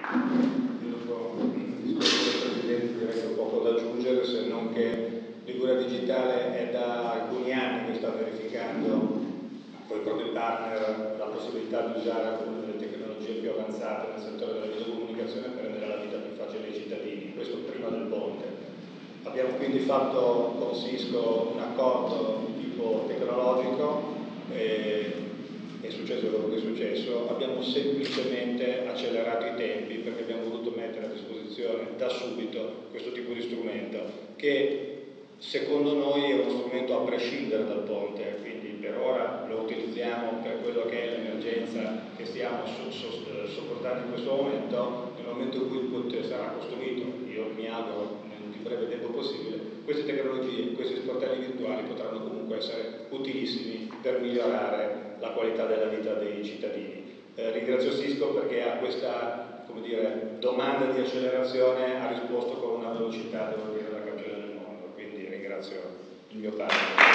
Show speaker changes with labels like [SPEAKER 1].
[SPEAKER 1] Presidente, direi che ho poco da aggiungere, se non che Liguria Digitale è da alcuni anni che sta verificando con i propri partner la possibilità di usare alcune delle tecnologie più avanzate nel settore della videocomunicazione per rendere la vita più facile ai cittadini, questo prima del ponte. Abbiamo quindi fatto con Cisco un accordo di tipo tecnologico, è successo quello che è successo, abbiamo semplicemente accelerato i tempi perché abbiamo voluto mettere a disposizione da subito questo tipo di strumento che secondo noi è uno strumento a prescindere dal ponte, quindi per ora lo utilizziamo per quello che è l'emergenza che stiamo sopportando in questo momento. Nel momento in cui il ponte sarà costruito, io mi auguro nel più breve tempo possibile, queste tecnologie, questi sportelli virtuali potranno comunque essere utilissimi per migliorare la qualità della vita dei cittadini. Ringrazio Cisco perché a questa, come dire, domanda di accelerazione ha risposto con una velocità, devo dire, da campione del mondo, quindi ringrazio il mio partner.